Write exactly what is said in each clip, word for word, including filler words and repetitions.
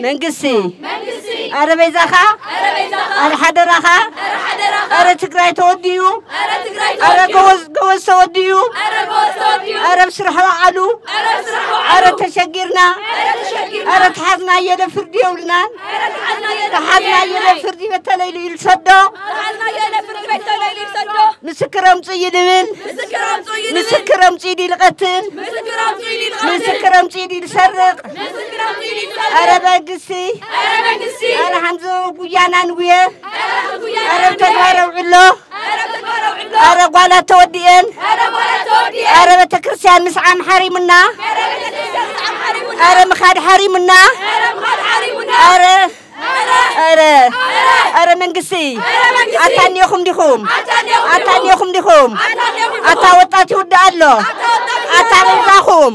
منقسي منقسي أنا بيزاخا أنا بيزاخا أنا حدراخا أنا حدراخا أنا تقرأي توديو أنا تقرأي توديو أنا جوز جوز توديو أنا جوز توديو أنا بسرح وعلو أنا بسرح وعلو أنا تشجرنا أنا تشجرنا أنا تحضنا يدا فردي ولنا أنا تحضنا يدا تحضنا يدا فردي بتليل يلصدو تحضنا يدا فردي بتليل يلصدو مسكرم صيدين مسكرم صيدين مسكرم صيدي القتل مسكرم صيدي القتل مسكرم صيدي السرق مسكرم صيدي السرق أنا بنقسي أنا بنقسي أنا حمزة ويانا نويه أنا تجارة وعلو أنا قالا تودين أنا تودين أنا بتكرسيان مسعام حريمنا أنا مخاد حريمنا أنا أنا أنا منقسي أتاني يخم ديخم أتاني يخم ديخم أتا وطاتي ودا الله أتا وطاخم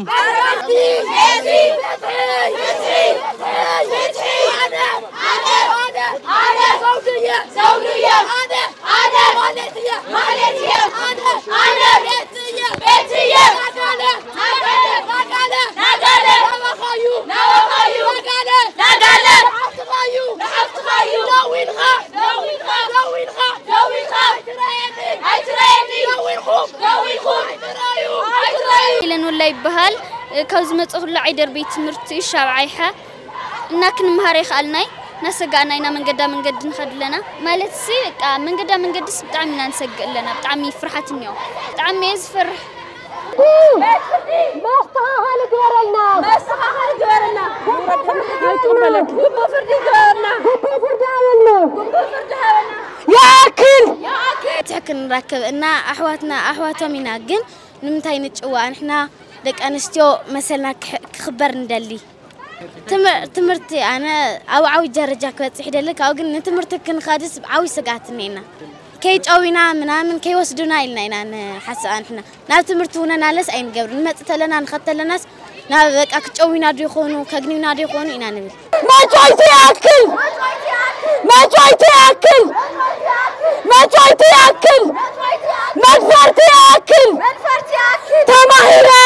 زوجية زوجية أنا أنا مالتية مالتية أنا أنا بيتية بيتية نقالة نقالة نقالة نقالة نوا خايو نوا خايو نقالة نقالة نحط خايو نحط خايو نوين خا نوين خا نوين خا نوين خا هيترايني هيترايني نوين خوم نوين خوم هيترايو هيترايو لأنه لا يبهال كوزمت أغلى عيدر بيت مرتي شابعيها ناكن مهاري خالناي نسجعنا هنا من قدام من قد نخد لنا مالت سيك من قدام من قد بتعملنا نسجل لنا بتعمي فرحتني يوم بتعمي يزفر ما استحى لجورنا ما استحى لجورنا قبوا فردي جورنا قبوا فردي عملنا قبوا فردي عملنا يا أكل يا أكل تحكي نركب إن أحواتنا أحواتهم يناجن نمتى نتجوا إحنا لك أنستيو مثلا خبر ندلي تمر تمرتي أنا أو عاوي جرجاك بتصحي لك أو قلنا تمرتك كن خادس عاوي سقعتنينا كي تقوينا منا من كي وسدونا إلنا إنا حس إحنا نال تمرتونا نالس أين قبل ما تتلنا نخطط لنا نال ذاك أكتر قوينا دريخونو كجنينا دريخونو إنا نبي ما جايتي أكل ما جايتي أكل ما جايتي أكل ما فرتي أكل ما فرتي أكل تماهيرة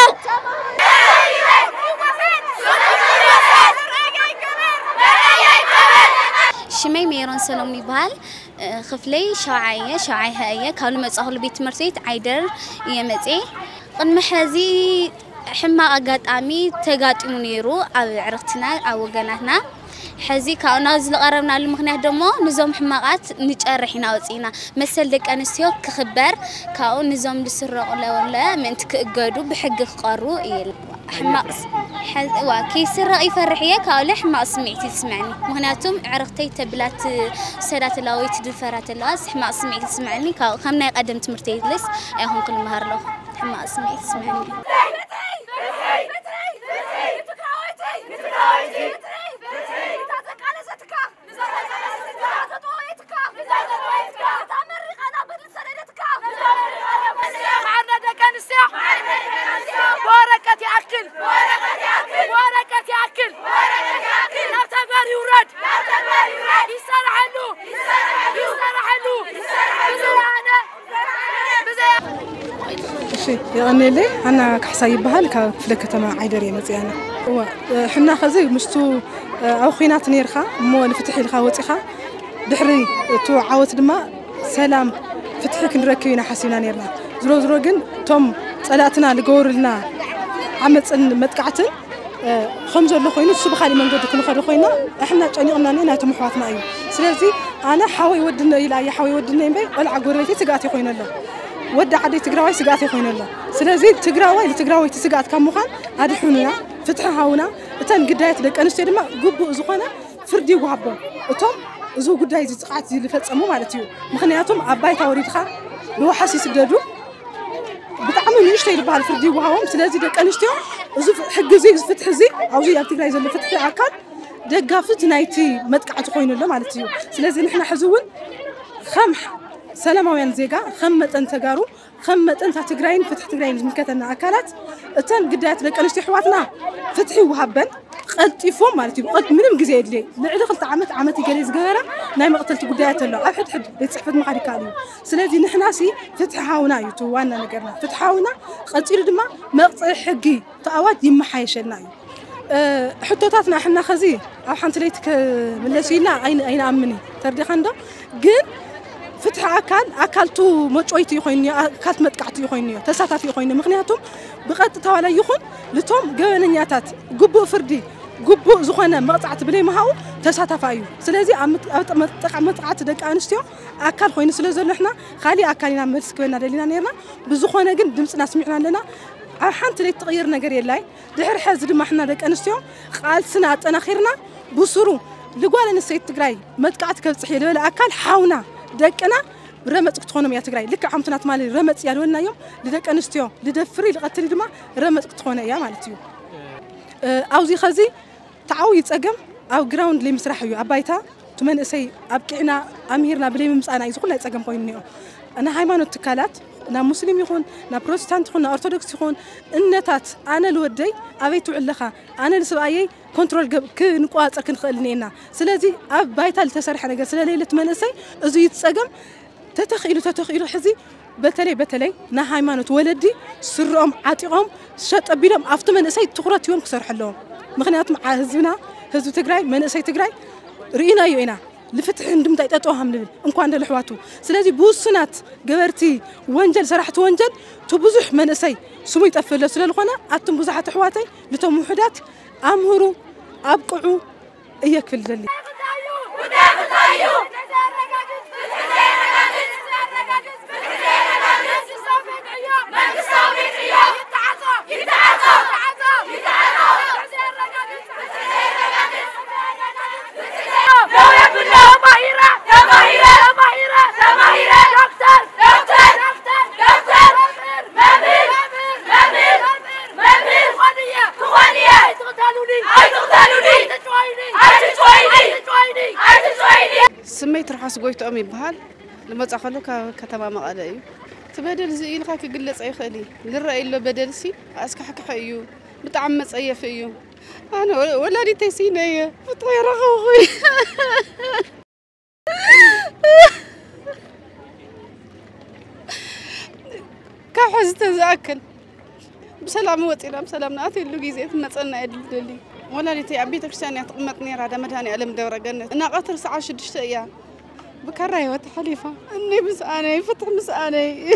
شمي ميرون سلامي بال خفلي شاعية شاعية هاية كانوا مسأهل بيت مرتيت عيدر يمتي قد محازي حما أقاد أمي تقاد منيرو أو عرفتنا أو جناهنا حزي كأو نازل قربنا لمخناه دمو نظام حماقات نتجرحنا وزينا مثل دك أنسيو كخبر كأو نظام لسرق ولا ولا من تكجدو بحق قارو إيل حماق حز وكي سرق يفرحيه كأو لحماق سمعتي تسمعني مهناتهم عرفتي تبلات سرات لاويت دفرات اللاس حماق سمعتي تسمعني كأو خمنا قدمت مرتين لس أيهم كل مهر له حماق سمعتي تسمعني ورقة أكل ورقة أكل ورقة أكل ورقة أكل لا تبالي ورد لا تبالي ورد يسرح له يسرح له يسرح له أنا شيء يعني ليه أنا كحسايب بهال كفلك تما عيدري مزيانة هو حنا خزي مشتو أو خينات نيرخا مو نفتحي الخاوتيخا دحري تو عاوت دما سلام فتحك نركينا حسينا نيرنا زرو زرو جن توم صلاتنا لجورلنا عمت متقعتن خمسة اللي خوينا الصبح على من جد كل خير خوينا إحنا تاني قلنا لنا تمحواتنا أيوة سلازي أنا حاوي ودنا إلى أي حاوي ودنا يبي ولا عقورتي تقعتي خوينا الله ودع عدي تقراوي تقعتي خوينا الله سلازي تقراوي اللي تقراوي تقعت كم مخان هذا حنونا فتحها هنا تان قدايت لك أنا استلمه جوب زخانة فردي وعبا وتم زو قدايت تقعت اللي فتسمو مالتيو مخنياتهم عباية توريدها لو حاسس بدو بتعمل يشتري بها الفردي وهاهم سلازي دك أنشتيو زف حق زي فتح زي أو زي أبتكرا يزل فتح عكان دقافت نايتي متقعت خوين الله مالتيو سلازي نحنا حزون خمح سلام وين زيجا خمت أنت جارو خمت أنت تجرين فتح تجرين مكتنا عكالات التان قدات لك أنشتي حواتنا فتحي وهبن قلت يفهم مالتي قلت منهم جزيد لي نعيد خلت عمت عمتي جالس جارة نايم قتلت قدات الله أحد حد يتحفظ معي كاليو سلازي نحنا سي فتحاونا يتوانا نجرنا فتحاونا قلت يردما مقطع حقي تأوات يم حيشنا حتوتاتنا إحنا خزي أو حنتليتك ملسينا أين أين أمني تردي خندا جن فتح أكل أكلتو مجويتي يخوني أكلت متقعتي يخوني تساتات يخوني مخنياتهم بقت توالى يخون لتوم جوانياتات جبو فردي جبو زخانة مقطعت بلي مهاو تساتف أيو سلازي أمت متقع متقعت دك أنستيو أكل خوين سلازي نحنا خالي أكلنا مرسكونا دلينا نيرنا بزخانة جن دمسنا سمعنا لنا حنت لي تغير نجاري اللاي دحر حزر ما إحنا دك أنستيو قال سنة أنا خيرنا بصرو لقوال نسيت تجري متقعت كبصحي ولا أكل حاونا دك أنا رمت تخونم يا تجري لك عمتنا مالي رمت يالونا يوم لدك أنستيو لدفري لقتلي دما رمت تخونه يا مالتيو أوزي خزي تعوي يتأجم أو جراوند اللي مسرحيه أبايتا تمن أسي أبكينا أميرنا بلي ممسأنا يزقول لا يتأجم قوينيو أنا هاي ما نتكلات نا مسلم يكون نا بروتستانت يكون نا أرثوذكس يكون النتات أنا الودي أبيتو علخا أنا السبايي كنترول كنقاط أكن خلنينا سلازي أبايتا التسرح أنا قصلا ليلة تمن أسي أزو يتأجم تتخيلوا تتخيلوا حزي بتلي بتلي نا هاي ما نتولدي سرهم عاتقهم شت أبيلهم أفتو من أسي تقرأت يوم كسر حلهم مخنيات مع هزبنا هزب تجري من أسي تجري رئينا يوينا لفتح عندهم تأتوهم لبل إنكو عند الحواتو سلازي بوسنات جبرتي وانجل سرحت وانجل تبزح من أسي سمي تقفل سلال خنا أتم بزحت حواتي لتم وحدات أمهروا أبقعوا إياك في الجلي سميت رحاس قويت أمي بحال لما تأخذوا كتما مقالي تبدل زي لك كجلس أي خلي للرأي اللي بدل سي أسك حك حيو بتعمس أي فيو أنا ولا دي تسينية بطير أخوي كحز تزاكل بسلام وطينا بسلام ناتي اللي جيزيت نتصنع يدللي ولا لي تي عبيتك ثانية تقمتني راد مداني ألم دورة جنة أنا قطر ساعة شدشت إياه بكرة وتحليفة إني مسأني فتح مسأني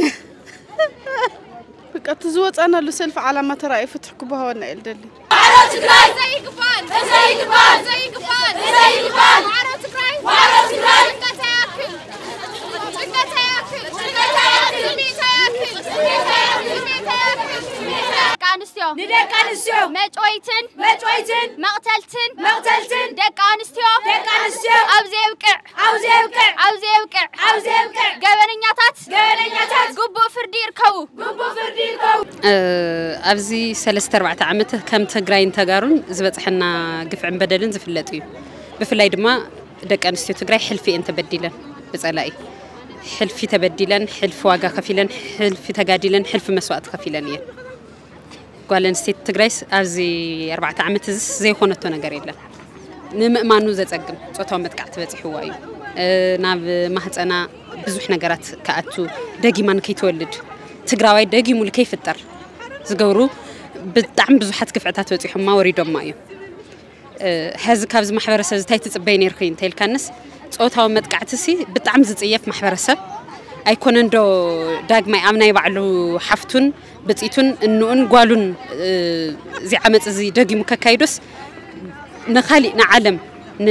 بقى تزوج أنا اللي سلف على ما ترى فتح كبها وأنا إلدلي وعرو تكراي زي قفان زي قفان زي قفان زي قفان وعرو تكراي وعرو تكراي شقة تاكل شقة تاكل شقة تاكل سمي تاكل سمي تاكل سمي تاكل كانستيو ندك كانستيو مجويتن مجويتن مقتلتن مقتلتن دك كانستيو دك كانستيو أوزي وقع أوزي وقع أوزي وقع أوزي وقع جبرنياتات جبرنياتات قبو فردي يركو قبو فردي يركو أبزي سلست أربعة عامته كم تجرين تجارون زبط حنا قفع بدلن زفلتي بفلاي دما دك كانستيو تجري حلفي أنت بديلا بس ألاقي حلفي تبديلا حلف واقع خفيلا حلف تجاديلا حلف مسوات خفيلا يه قالن ستة تجريس أبزي أربعة عامت زي خونتو نجاريلا نمأمانو زت أجم صوتهم بتقعت بتي حواي أه ناب ما هت أنا بزوح نجارات كأتو دقي من كي تولد تجراوي دقي مول كيف التر زجورو بتعم بزوحات كفعتات بتي حما وريدهم مايو أه هذا كابز محبر سب تايت تبين يرخين تيل كنس صوتهم بتقعت سي بتعم زت إياف محبر سب أيكون دو داق ما يعمنا يبعلو حفتون بتيتون إنه إن قالون أه زي عمت زي دقي مكاكايدوس نخالي نعلم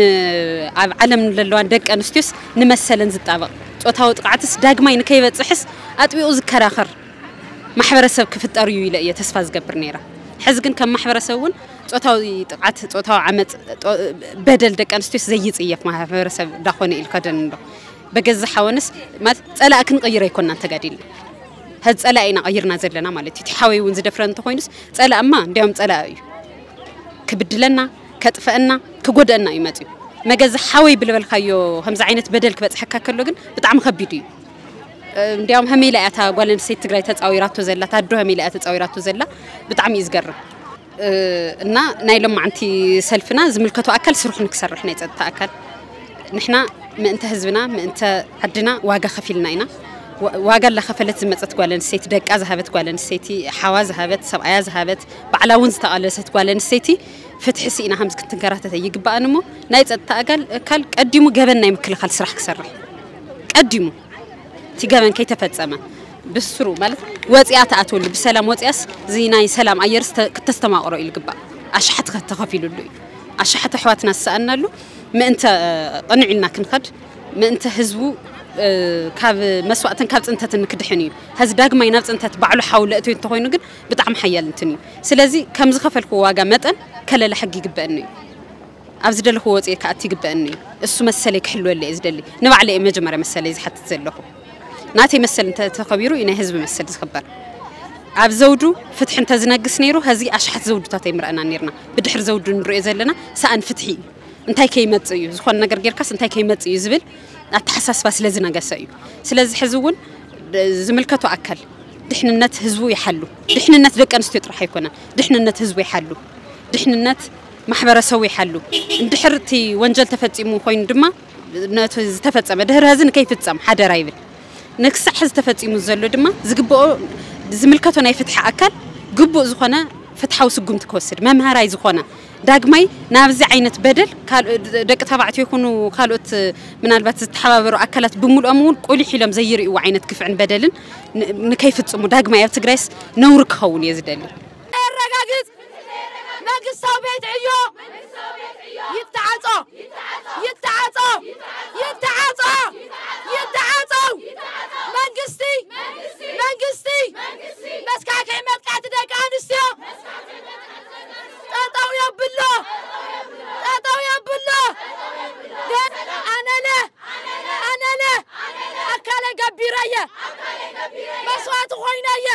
نعلم للوان دق أنستيوس نمثلن زتابع صوتها وقعتس داق ما ينكيبت صحس أتبي أذكر آخر محبر سب كفت أريو إلى يتسفاز قبر نيرة حزقن كم محبر سوون صوتها وقعت صوتها عمت بدل دق أنستيوس زيت إياف محبر سب داخوني الكادن بجز حوانس ما تلا أكن غير يكون أنت قاديل هاد تلا أين غيرنا زلنا مالتي تحاوي ونزيد فرنت خوينس تلا أما ديوم تلا أي كبدلنا كتفقنا كجودنا يمتي ما جز حاوي بالبلخيو هم زعينة بدل كبت حكا كله جن بتعم خبيدي ديوم همي لقيتها قالن سيت تجري تتصاويرات زلا تدو همي لقيت تتصاويرات زلا بتعم يزجر إننا نايلهم معنتي سلفنا زملكتو أكل سروح نكسر إحنا يتأكل نحنا ما أنت هزبنا ما أنت عدنا واجا خفيلنا إنا واقع لخفلت زمت تقولن سيتي دق أزهبت تقولن سيتي حواز هبت سبع أزهبت بعلاون استقالت تقولن سيتي فتح سينا همز كنت قرأتها يجب أنمو نايت أتقال كل قديمو جبنا يمكن خل سرح كسرح قديمو تجابن كي تفتزمه بالسرو مالت واتيات أتول بسلام واتياس زيناي سلام أيرس تستمع قرأ الجبا أشحت تخفي له أشحت حواتنا سألنا له ما أنت قنعنا كنخد ما أنت هزبو كاب مسوقتن كاب أنت تنكدحني هز داق ما ينفس أنت تبعله حاولته أنت هوي نقول بطعم حيال أنتني سلازي كم زخف القواجا متن كلا لحق يجبأني أبزد له هو كأتي يجبأني السو مسلك حلو اللي إزدلي نبع على إيماج مرة مسلي إذا حتى تزله ناتي مسل أنت تخبيره إنه هزب مسل تخبر عب زوجو فتح أنت زنقس نيرو هذه أشحت زوجو تاتي مرأنا نيرنا بدحر زوجو نرؤي زلنا سأن فتحي أنتي كيمت يو زخون نجر جيركاس أنتي كيمت يزبل أتحسس بس لازم نجسيه سلازم حزون زملكته أكل دحنا النت هزوي يحلو دحنا النت ذك أنستي راح يكونه دحنا النت هزوي يحلو دحنا النت محبر سوي يحلو دحرتي وانجل تفتي مو خوين دما نت تفتي ما دهر هذن كيف تسمع حدا رايبل نكسح حز تفتي مو زلوا دما زقبو زملكته نايفتح أكل قبو زخونه فتحه وسقوم تكسر ما مهراي زخونه داقمي نابز عينة بدل كال دق تبعت يكونوا خالوت من البات تحابروا أكلت بمول أمون قولي حلم زيري وعينة كيف عن بدل كيف تصمو داقمي يبتقريس نورك خون يزدلي الرقاقز ناقص صوبيت عيو يتعاطوا يتعاطوا يتعاطوا يتعاطوا منقستي منقستي مسكاك عمد قاعد داك أنستيو تاتاو يا بالله تاتاو يا بالله أنا لا أنا لا أكل كبيرة مسوات خوينايا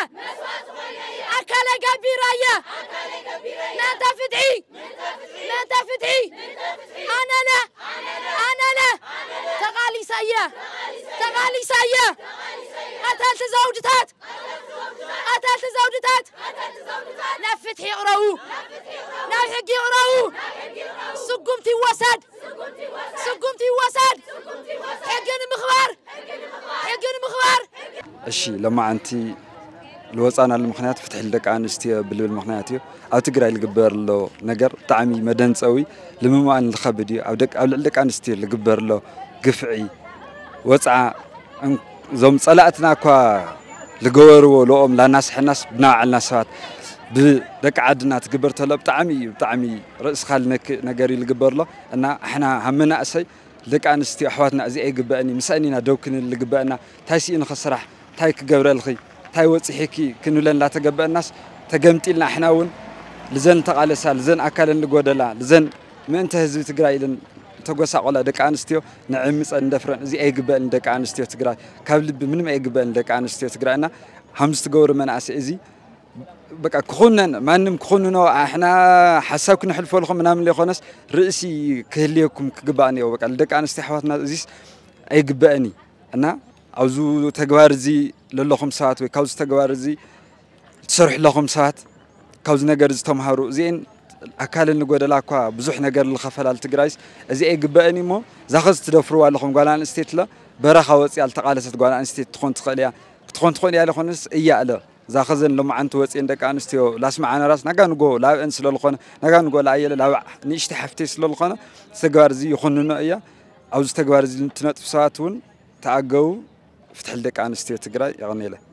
أكل كبيرة لا تفتحي لا تفتحي أنا لا أنا لا تقالي سيا تقالي سيا قتلت زوجتات قتلت زوجتات لا فتحي قراو لا حقي قراو سقمتي وسد سقمتي وسد حقن مخبر حقن مخبر الشي لما أنتي الوصانا المخنيات فتح لك عن استيا بالمخنياتي أو تقرأ الجبر له نجر طعمي مدن سوي لما أن الخبدي أو دك أو لك عن استيا الجبر له قفعي وصع زوم صلاتنا كوا لجورو لوم لناس حناس بناء على الناسات بدك عدنا تجبر تلا بطعمي بطعمي رأس خال نك نجاري الجبر له أن إحنا همنا أسي لك عن استيا حواتنا أزي جبأني مسأنينا دوكن اللي جبأنا تايسي إن خسرح تايك جبر الخي تاي وصحيكي كنو لن لا تجبأ الناس تجمتي لنا إحنا ون لزن تقال سال لزن أكل الجودلا لزن ما أنت هزي تجري لن تقص على دك عنستيو نعم مثلا دفرن زي أي جبل دك عنستيو تقرأ قبل من ما أي جبل دك عنستيو تقرأنا همس تجور من أسئزي بقى كخوننا ما نم كخوننا إحنا حساك نحلف لكم من عمل خناس رئيسي كهليكم كجباني وبقى دك عنستيو حواتنا زيس أي جباني أنا عاوزو تجوار زي للخم ساعات وكاوز تجوار زي تصرح لخم ساعات كاوز نجارز تمهرو زين أكل النجود لاكوا بزح نجار الخفل على تجرايس زي إيه جبأني مو زخز تدفروا على خم قالان استيتلا برا وصي على تقالس قالان استيت تخون تخليها تخون تخون على خنس إياه لا زخزن لما أنت وصي عندك أنستيو لاس معنا راس نجار نقول لا إنس للخون نجار نقول أيه لا نيشت حفتيس للخون تجوار زي يخوننا إياه أو تجوار زي تنات ساعتون تعجو فتح لك عن استيو تقرأ يغني له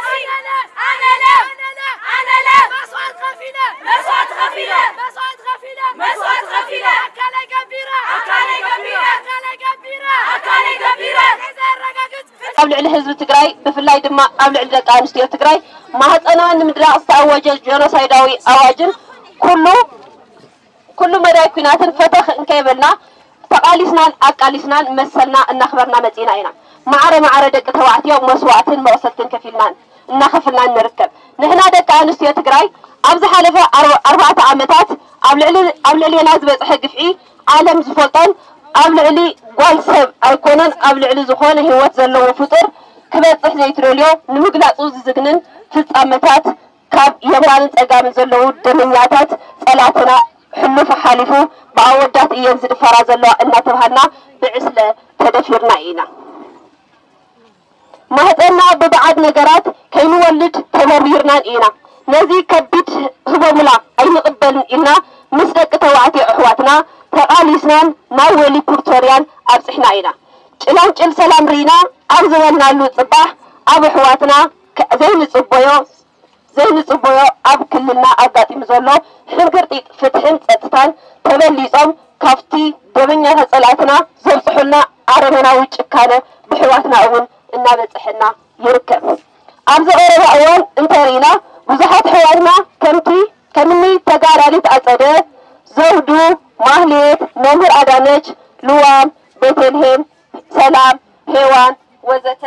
مسوات غفيلة مسوات غفيلة مسوات غفيلة أكالي كبيرة أكالي كبيرة أكالي كبيرة أكالي كبيرة قبل على حزب تجري بفلاي دم قبل على دك أنستيو تجري ما هت أنا من مدرسة أوجه جنوسايداوي أواجن كله كله مراي كنات فتح كيبلنا تقاليسنا أكاليسنا مسلنا نخبرنا متينا معرة معرة دك توعتي ومسوات موصلتن كفيلنا نخفلنا نركب نحن دك أنستيو تجري أبز حلفة أربعة عامات قبل علي قبل علي لازم يحق في عالم زفلطان قبل علي قوالسب أيقونن قبل علي زخون هو تزلوا فطر كبيت صحن يتروليو نمقلع طوز زقنن في عامات كاب يمران تقام زلوا دمياتات ثلاثنا حلو فحالفو بعودات ينزل فراز الله إن تبهنا بعسل تدفيرنا إينا ማህፀና በባዕድ ነገራት ከይንወልድ ተመሪርና ኢና ነዚ ከቢድ ህቦሙላ ኣይንቅበልን ኢልና ምስ ደቂ ተባዕትዮ ኣሕዋትና ተቃሊስናን ናብ ወሊ ፕሪቶርያን ኣብፅሕና ኢና ጭላንጭል ሰላም ሪና ኣብ ዝበልናሉ ፅባሕ ኣብ ኣሕዋትና ዘይንፅበዮ ዘይንፅበዮ ኣብ ክልልና ኣጋጢሙ ዘሎ ሕንግርጢጥ ፍትሕን ፀጥታን ተበሊፆም ካፍቲ ደበኛታት ፀላእትና ዘብፅሑልና ኣረመናዊ ጭካነ ብሕዋትና እውን እናበፅሕና ይርከብ ኣብዚ ቀረባ እዋን እንተሪና ብዙሓት ሕዋትና ከምቲ ከምኒ ተጋዳሊት ኣፀደ ዘውዱ ማህሌት መምህር ኣዳነች ልዋም ቤተልሔም ሰላም ሄዋን ወዘተ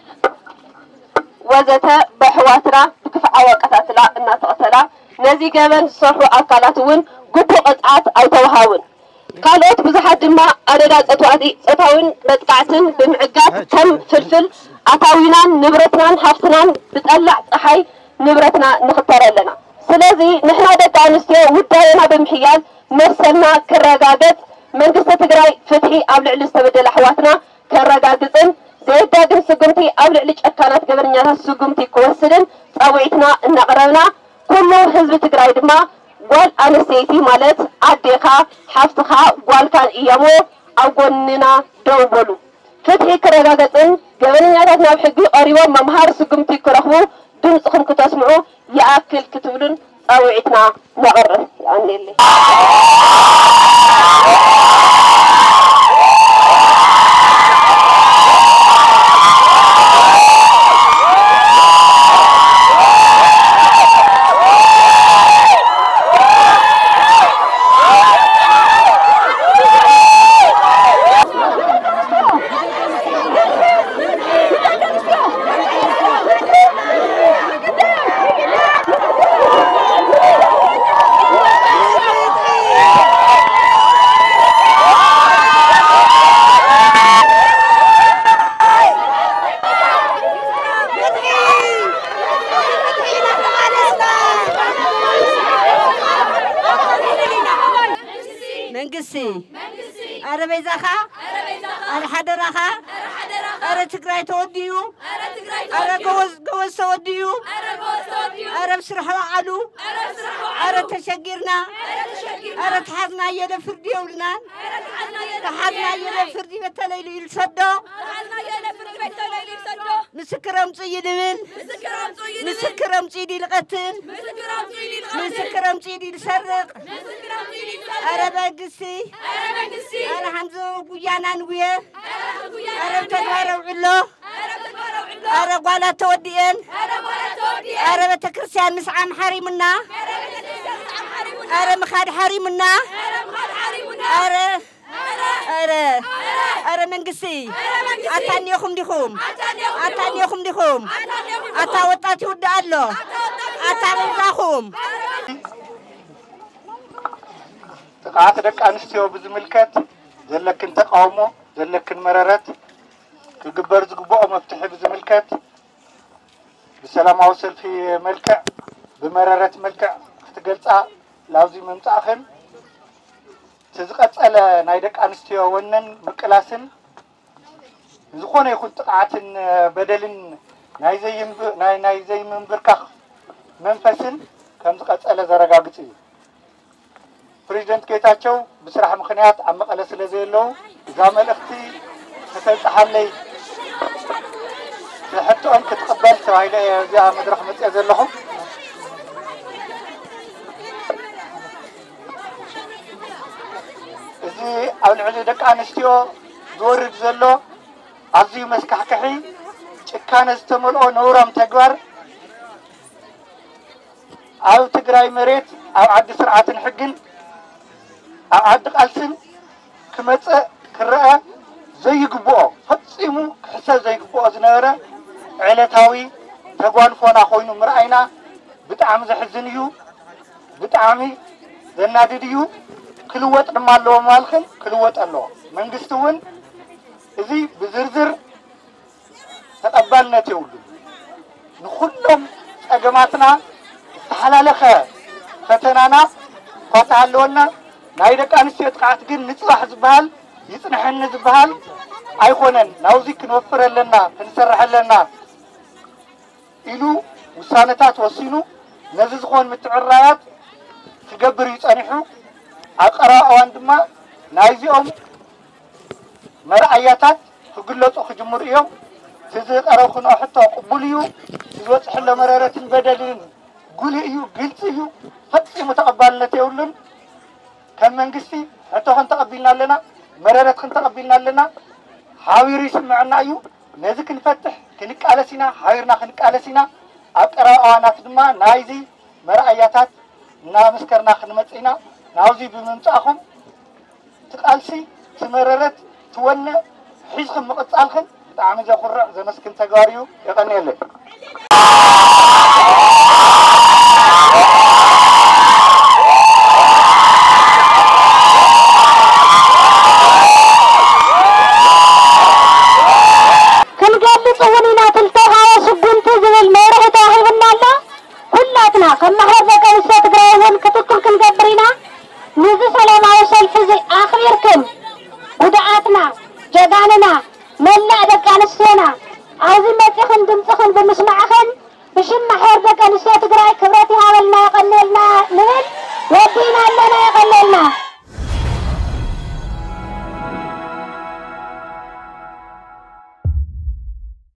ወዘተ በሕዋትና ብክፍዓዊ ቀታትላ እናተቀተላ ነዚ ገበን ዝሰርሑ ኣካላት እውን ግቡእ ቅፅዓት ኣይተወሃቡን ካልኦት ብዙሓት ድማ ኣደዳ ፀትዋቲ ፀታውን መጥቃዕትን ብምዕጋት ከም ፍልፍል ኣታዊናን ንብረትናን ሃፍትናን ብጠላዕ ፀሓይ ንብረትና ንኽተር ኣለና ስለዚ ንሕና ደቂ ኣንስትዮ ውዳየና ብምሕያል መሰልና ክረጋገፅ መንግስቲ ትግራይ ፍትሒ ኣብ ልዕሊ ዝተበደለ ኣሕዋትና ከረጋግፅን ዘይዳግም ስጉምቲ ኣብ ልዕሊ ጨካናት ገበነኛታት ስጉምቲ ክወስድን ፀዊዕትና እናቕረብና ኩሉ ህዝቢ ትግራይ ድማ ጓል ኣንስተይቲ ማለት ኣዴኻ ሓፍትኻ ጓልካን እየሞ ኣብ ጎንና ደው በሉ ፍትሒ ክረጋገፅን ገበነኛታት ናብ ሕጊ ቀሪቦም መምሃር ስጉምቲ ክረኽቡ ድምፅኹም ክትስምዑ ይኣክል ክትብሉን ፀዊዕትና ነቕርብ ይኣኒየለይ أربيزاخا الحدراخا أرى تقرأي توديو أرى جوز جوز توديو أرى بسرح وعلو أرى تشجرنا أرى تحضنا يدا فردي ولنا تحضنا يدا فردي بتليل يلصدو مسكرم صيدي من مسكرم صيدي القتل مسكرم صيدي السرق أرى بقسي أرى حمزة ويانا نويه أرى تدارو علو أرى قالا توديين أرى بتكرسيان مسعام حريمنا أرى مخاد حريمنا أرى أرى أرى منقسي أتاني يخم ديخم أتاني يخم ديخم أتا وطاتي ود الله أتا رزاخم تقعت دك أنستيو بزملكت زلكن تقاومو زلكن مرارات كجبر زقبوع مفتوح بزملكت بسلام أوصل في ملكع بمرارات ملكع تقلصا لازم ممتاخن تزقت على نايدك أنستيو ونن بكلاسن زخونه يكون تقعت بدلن ناي زي ناي ناي زي من بركخ منفسن كم زقت على زرقاقتي بريزيدنت كيتاچو بسرح مخنيات عم مقله سلازيلو زامل اختي تتحلي حتى ان كتقبل سوايله يا مدرخ مصيا زلهم ازي اول علي دك انستيو زورد زلو ازي مسكحكحي ጭካነ ዝተመልኦ ነውራም ተግባር ኣብ ትግራይ መሬት ኣብ ዓዲ ስርዓትን ሕግን ኣብ ዓዲ ቃልስን ክመጽእ ክረአ ዘይግብኦ ፈጺሙ ክሕሰብ ዘይግብኦ ዝነበረ ዕለታዊ ተጓንፎና ኮይኑ ምርኣይና ብጣዕሚ ዘሕዝን እዩ ብጣዕሚ ዘናድድ እዩ ክልወጥ ድማ ኣለዎ ማልክን ክልወጥ ኣለዎ መንግስቲ እውን እዚ ብዝርዝር ተቀባልነት ይውሉ ንኹሎም ጸገማትና ተሐላለኸ ፈተናና ፋታለውና ናይ ደቂ ኣንስትዮ ጥቃት ግን ንጽባሕ ዝበሃል ይጽንሐኒ ዝበሃል ኣይኮነን ናውዚ ክንወፍረለና ክንሰርሐለና ኢሉ ውሳነታት ወሲኑ ነዚ ዝኾን ምትዕራያት ክገብር ይጸኒሑ ኣብ ቀረባ እዋን ድማ ናይዚኦም መርኣያታት ክግለጹ ክጅምሩ እዮም ትዝቀረብ ክንኦ ሕቶ ቅቡል እዩ ዝወፅሕሎ መረረትን በደልን ጉልህ እዩ ግልጽ እዩ ፈጺሙ ተቐባልነት የብሉን ከም መንግስቲ ሕቶ ክንተቐቢልና ኣለና መረረት ክንተቐቢልና ኣለና ሓቢሩ ይስምዐና እዩ ነዚ ክንፈትሕ ክንቃለስ ኢና ሓቢርና ክንቃለስ ኢና ኣብ ቀረባ እዋናት ድማ ናይዚ መርኣያታት እናመስከርና ክንመጽእ ኢና ናብዚ ብምምጻእኹም ትቃልሲ ትመረረት ትወነ ሒዝኩም ምቕጻልክን ብጣዕሚ ዘኹርዕ ዘመስክን ተግባር እዩ የቐኒየለን